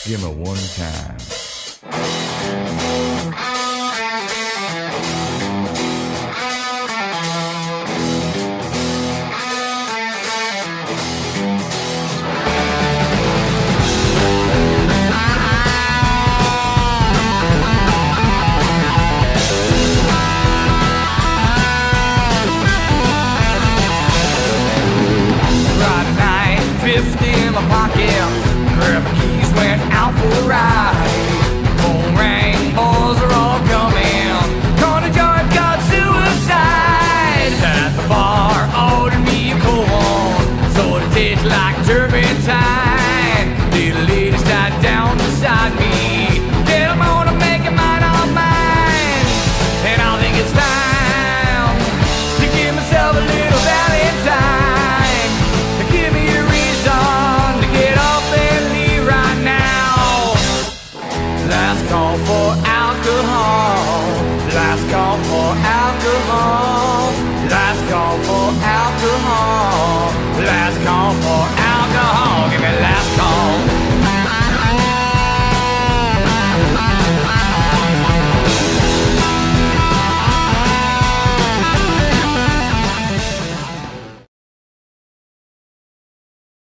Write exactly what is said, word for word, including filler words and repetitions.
Give me one time. Friday night, fifty in my pocket. Grab the keys, went out for a ride. Phone rang, boys are all coming. Corner jar got suicide. At the bar, ordered me a cold one. Sort of tastes like turpentine. Little lady sat down beside me. Get 'em on, I'm making mine all mine. And I think it's time to give myself a little Valentine. Give me a reason to get off and leave right now. Last call for alcohol. Last call for alcohol. Last call for alcohol. Last call for